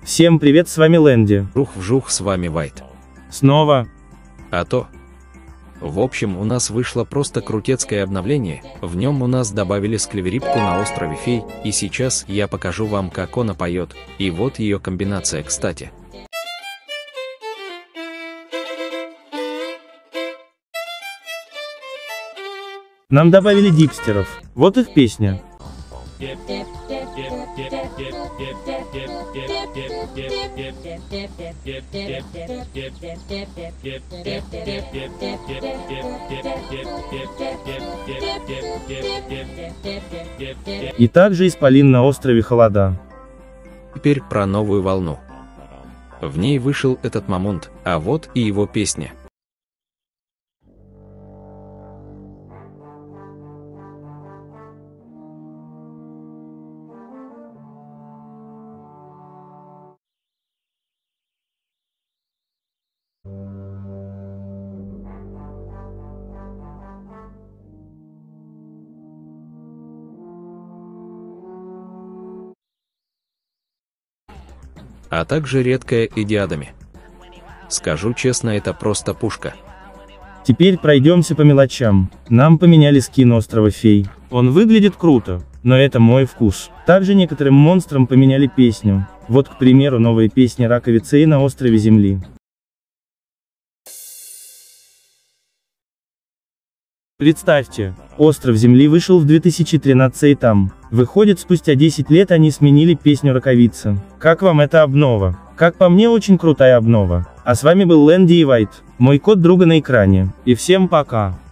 Всем привет, с вами Лэнди. Вжух-вжух, с вами Вайт. Снова. А то. В общем, у нас вышло просто крутецкое обновление, в нем у нас добавили склеверипку на острове Фей, и сейчас я покажу вам, как она поет, и вот ее комбинация, кстати. Нам добавили дипстеров, вот их песня. И также исполин на острове Холода. Теперь про новую волну. В ней вышел этот момент, а вот и его песня. А также редкая и диадами. Скажу честно, это просто пушка. Теперь пройдемся по мелочам. Нам поменяли скин острова Фей. Он выглядит круто, но это мой вкус. Также некоторым монстрам поменяли песню. Вот, к примеру, новая песня Раковицей на острове Земли. Представьте, остров Земли вышел в 2013 и там. Выходит, спустя 10 лет они сменили песню Раковица. Как вам эта обнова? Как по мне, очень крутая обнова. А с вами был Лэнди и Вайт, мой код друга на экране. И всем пока.